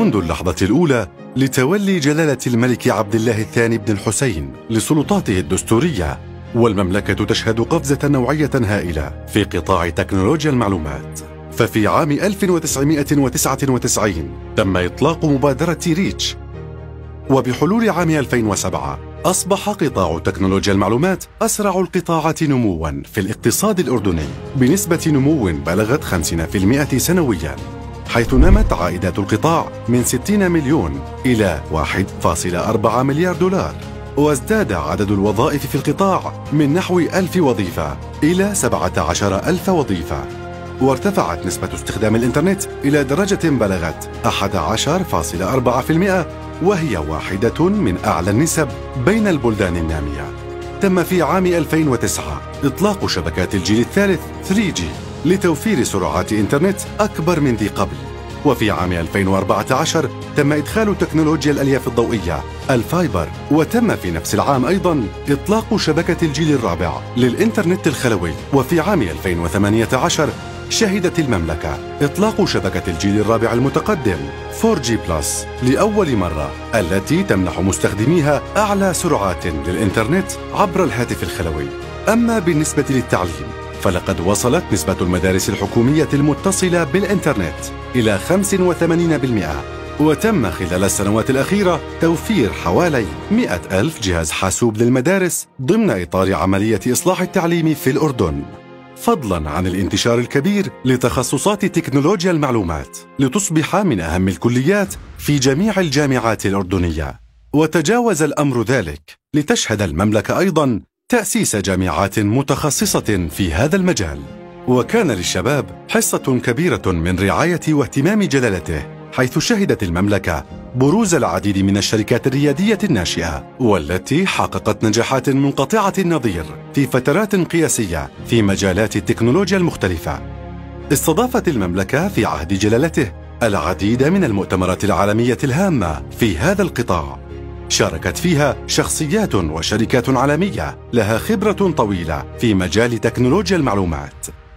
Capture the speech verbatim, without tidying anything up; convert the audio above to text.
منذ اللحظة الأولى لتولي جلالة الملك عبد الله الثاني بن الحسين لسلطاته الدستورية، والمملكة تشهد قفزة نوعية هائلة في قطاع تكنولوجيا المعلومات. ففي عام ألف وتسعمائة وتسعة وتسعين تم إطلاق مبادرة ريتش، وبحلول عام ألفين وسبعة أصبح قطاع تكنولوجيا المعلومات أسرع القطاعات نمواً في الاقتصاد الأردني بنسبة نمو بلغت خمسين بالمئة سنوياً، حيث نمت عائدات القطاع من ستين مليون إلى واحد فاصلة أربعة مليار دولار، وازداد عدد الوظائف في القطاع من نحو ألف وظيفة إلى سبعة عشر ألف وظيفة، وارتفعت نسبة استخدام الإنترنت إلى درجة بلغت أحد عشر فاصلة أربعة بالمئة، وهي واحدة من أعلى النسب بين البلدان النامية. تم في عام ألفين وتسعة إطلاق شبكات الجيل الثالث ثري جي لتوفير سرعات إنترنت أكبر من ذي قبل. وفي عام ألفين وأربعة عشر تم إدخال تكنولوجيا الألياف الضوئية الفايبر، وتم في نفس العام أيضاً إطلاق شبكة الجيل الرابع للإنترنت الخلوي. وفي عام ألفين وثمانية عشر شهدت المملكة إطلاق شبكة الجيل الرابع المتقدم فور جي بلس لأول مرة، التي تمنح مستخدميها أعلى سرعات للإنترنت عبر الهاتف الخلوي. أما بالنسبة للتعليم فلقد وصلت نسبة المدارس الحكومية المتصلة بالإنترنت إلى خمسة وثمانين بالمئة، وتم خلال السنوات الأخيرة توفير حوالي مئة ألف جهاز حاسوب للمدارس ضمن إطار عملية إصلاح التعليم في الأردن، فضلاً عن الانتشار الكبير لتخصصات تكنولوجيا المعلومات لتصبح من أهم الكليات في جميع الجامعات الأردنية. وتجاوز الأمر ذلك لتشهد المملكة أيضاً تأسيس جامعات متخصصة في هذا المجال. وكان للشباب حصة كبيرة من رعاية واهتمام جلالته، حيث شهدت المملكة بروز العديد من الشركات الريادية الناشئة، والتي حققت نجاحات منقطعة النظير في فترات قياسية في مجالات التكنولوجيا المختلفة. استضافت المملكة في عهد جلالته العديد من المؤتمرات العالمية الهامة في هذا القطاع، شاركت فيها شخصيات وشركات عالمية لها خبرة طويلة في مجال تكنولوجيا المعلومات.